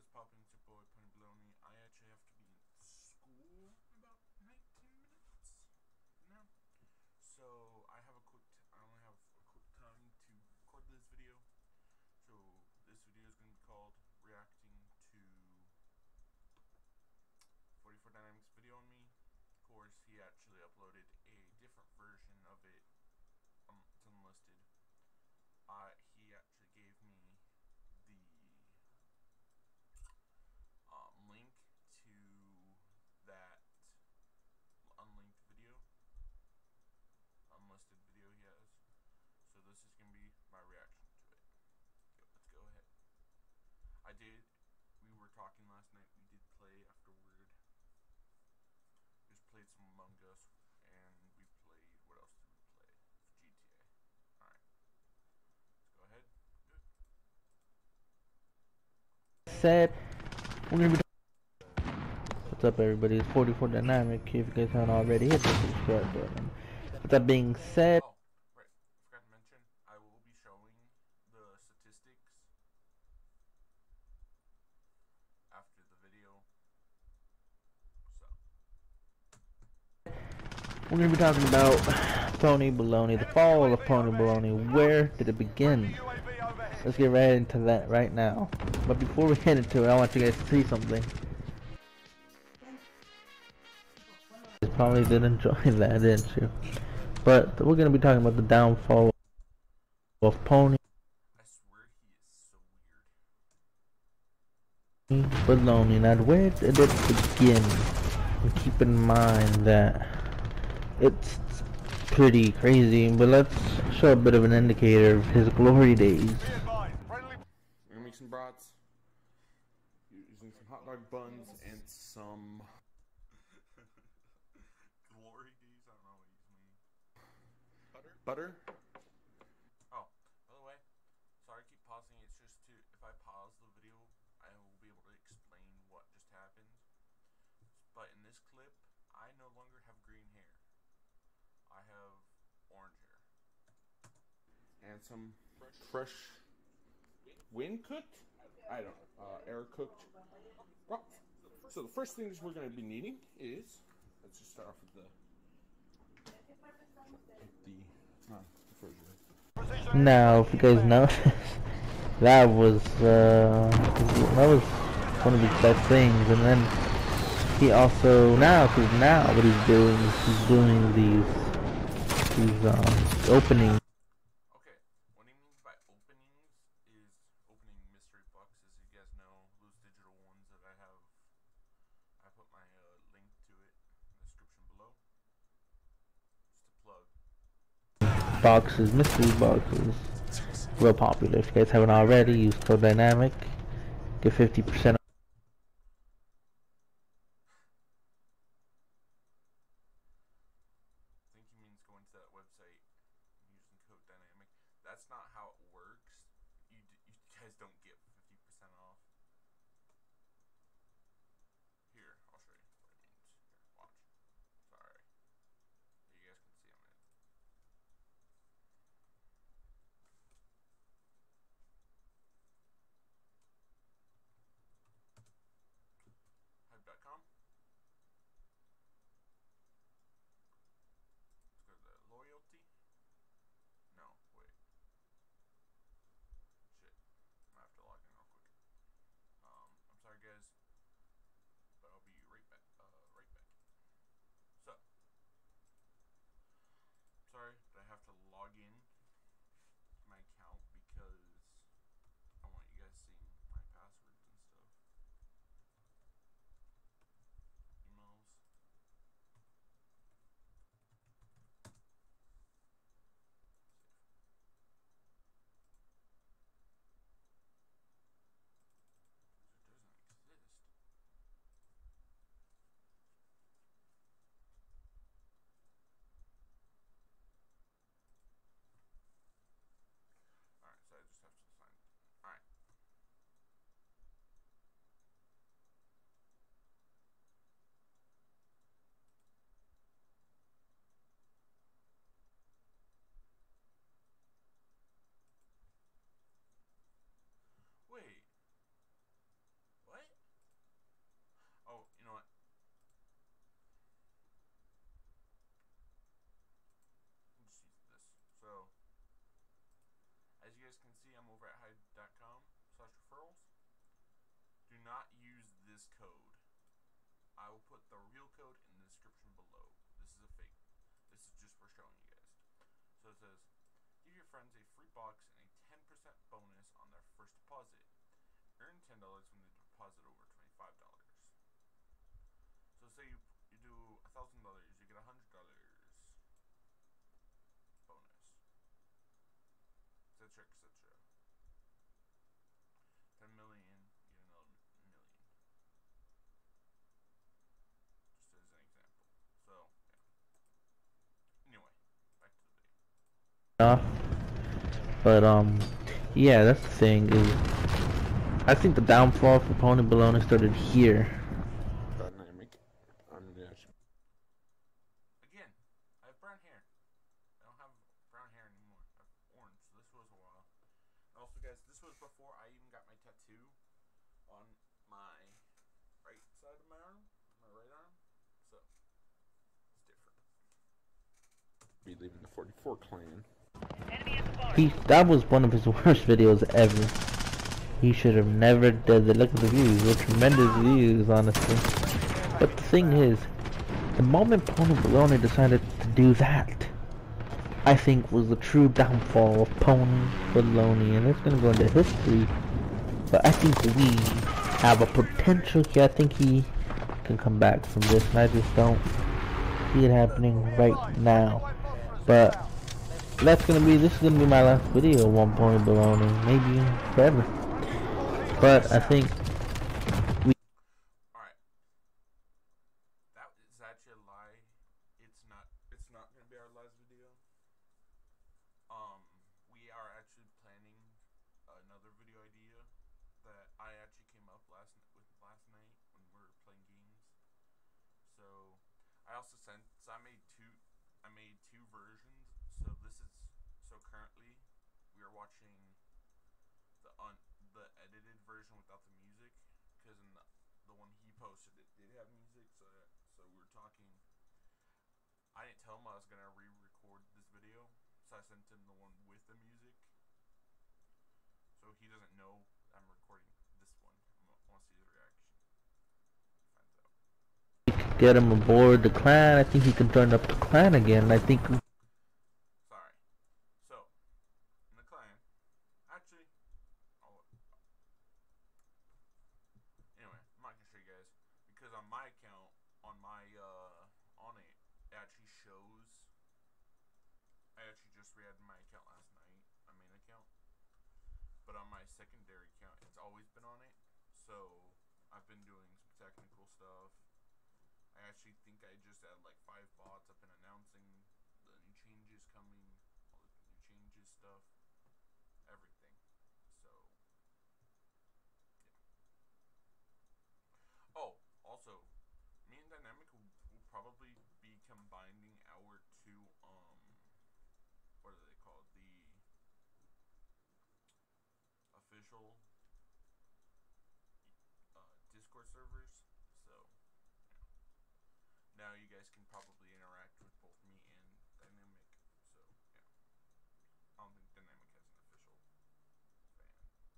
is popping? It's your boy Ponybaloney. I actually have to be in school in about 19 minutes now. So I only have a quick time to record this video. So this video is going to be called reacting to 44 Dynamics video on me. Of course, he actually uploaded a different version of it. It's unlisted. He actually gave me the link to that unlinked video, unlisted video he has. So this is gonna be my reaction to it. Let's go ahead. We were talking last night. We did play afterward. Just played some Among Us, and we played. What else did we play? GTA. All right. Let's go ahead. Good. Said we're gonna be. What's up, everybody? It's 44 Dynamic. If you guys haven't already, hit the subscribe button. With that being said, oh, right, forgot to mention, I will be showing the statistics after the video. So we're gonna be talking about Ponybaloney, the fall of Ponybaloney. Where did it begin? Let's get right into that right now. But before we get into it, I want you guys to see something. You probably did enjoy that, didn't you? But we're gonna be talking about the downfall of Pony. I swear he is so weird. Baloney. Now, where did it begin? And keep in mind that it's pretty crazy, but let's show a bit of an indicator of his glory days. We're gonna make some brats using some hot dog buns and some glory days. I don't know what these mean. Butter. Oh, by the way, sorry I keep pausing. It's just if I pause the video, I will be able to explain what just happened. But in this clip, I no longer have green hair. I have orange hair. And some fresh wind cooked? I don't know. Air cooked. Well, so the first things we're going to be needing is, let's just start off with the refrigerator. Now, if you guys notice, that was one of his best things. And then he also now what he's doing is he's doing these openings. Okay, what he means by openings is opening mystery boxes. You guys know those digital ones that I have. I put my link to it in the description below. Just a plug. Boxes, mystery boxes, real popular. If you guys haven't already, use code Dynamic, get 50% off. I think he means going to that website using code Dynamic. That's not how it works. You guys don't get 50% off. Here, I'll show you what it means. Here, watch. Sorry. You guys can see I'm in. not use this code. I will put the real code in the description below. This is a fake. This is just for showing you guys. So it says, give your friends a free box and a 10% bonus on their first deposit. Earn $10 when they deposit over $25. So say you do $1,000, you get $100 bonus, etc., etc. 10 million, you get another million. Just as an example. So yeah. Anyway, back to the video. But yeah, that's the thing is, I think the downfall for Ponybaloney started here. Dynamic. Again, I have brown hair. I don't have brown hair anymore. I have orange. So this was a while. And also, guys, this was before I even got my tattoo on my right side of my arm, my right arm. So it's different. Be leaving the 44 clan. That was one of his worst videos ever. He should have never did it. Look at the views. They're tremendous views, honestly. But the thing is, the moment Ponybaloney decided to do that, I think was the true downfall of Ponybaloney. And it's going to go into history. But I think we have a potential here. I think he can come back from this. And I just don't see it happening right now. But this is gonna be my last video on Ponybaloney, maybe forever. But I think Alright. That is actually a lie. It's not gonna be our last video. We are actually planning another video idea that I actually came up last night when we were playing games. So I also I made two versions. So currently we are watching the edited version without the music, because in the one he posted it did have music. So we were talking. I didn't tell him I was gonna re-record this video, so I sent him the one with the music. So he doesn't know I'm recording this one. I want to see his reaction. Finds out. get him aboard the clan. I think he can join up the clan again. I think. Sorry. So in the clan, actually, anyway, I'm not gonna show you guys because on my account, on it actually shows. I actually just re-added my account last night, my main account. But on my secondary account, it's always been on it. So I've been doing some technical stuff. I actually think I just added like 5 bots. I've been announcing the new changes coming, all the new changes stuff, everything. So yeah. Oh, also, me and Dynamic will probably be combining our two what are they called? The official Discord servers. So yeah. Now you guys can probably interact with both me and Dynamic. So yeah. I don't think Dynamic has an official fan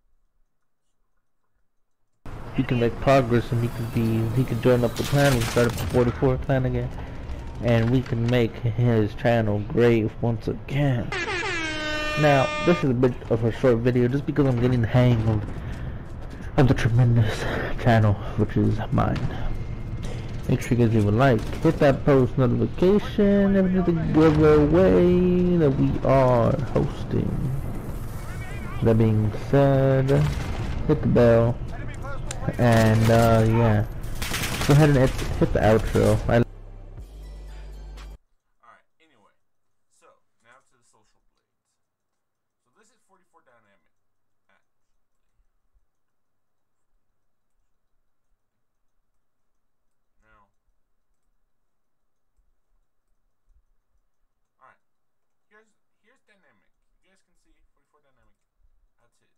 server. He can make progress, and he can join up the clan and start up the 44 clan again, and we can make his channel great once again. Now, this is a bit of a short video just because I'm getting the hang of the tremendous channel, which is mine. Make sure you guys leave a like, hit that post notification, and do the giveaway that we are hosting. That being said, hit the bell, and yeah, go ahead and hit the outro. Alright, anyway, so now to the social blades. So this is 44 Dynamic. Now, alright, here's Dynamic. You guys can see 44 Dynamic. That's his.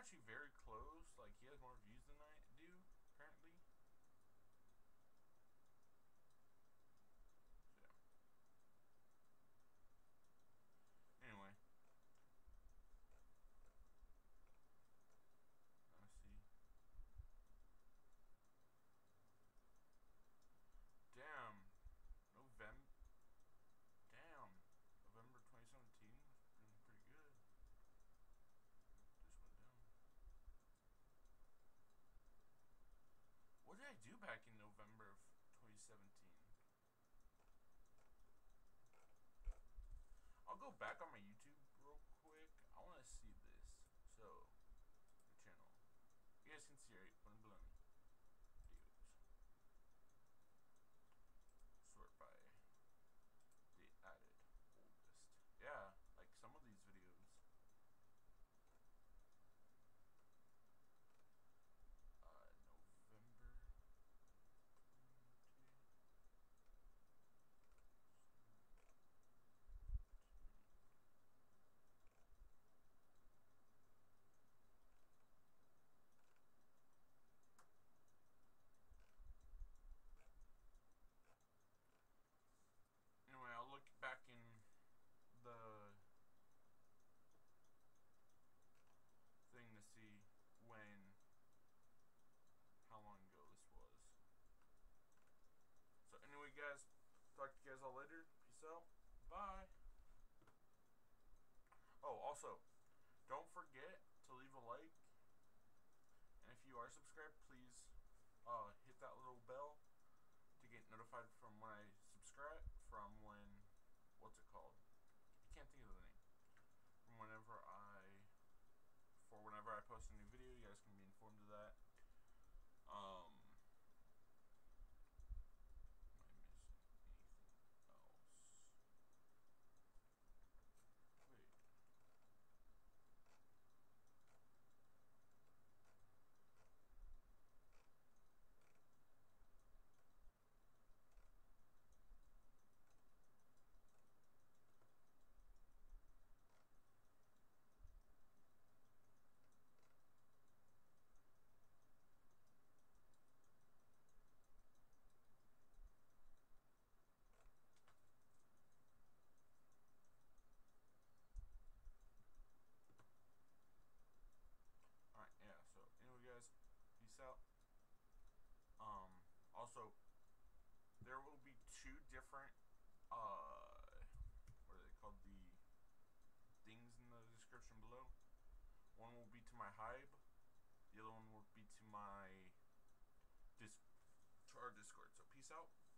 actually very close. Like, he has more views than I do currently. So, yeah. Anyway. Let's see. Damn. November. Damn. November 2017 was pretty good. Just went down. What did I do back in November of 2017? I'll go back on my YouTube real quick. I want to see this. So, the channel. You guys can see right, Ponybaloney videos. Sort by date added, oldest. Yeah, like some of these videos. November 22. Anyway, I'll look back in the thing to see how long ago this was. So anyway, guys, talk to you guys all later. Peace out. Bye. Oh, also, don't forget to leave a like. And if you are subscribed, please hit that little bell to get notified from when I subscribe, from when, what's it called? I can't think of the name. From whenever I post a new video, you guys can be informed of that. Am I missing anything else? Wait. Alright, yeah, so anyway, guys, peace out. Also, there will be two different, what are they called? The things in the description below. One will be to my Hive. The other one will be to my Discord. So peace out.